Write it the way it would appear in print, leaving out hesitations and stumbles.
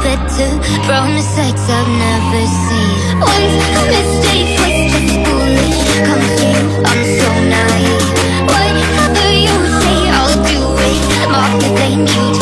better from mistakes I've never seen. Once a mistake was just foolish. Comes to you, I'm so naive. Whatever you say, I'll do it. Moth, thank you.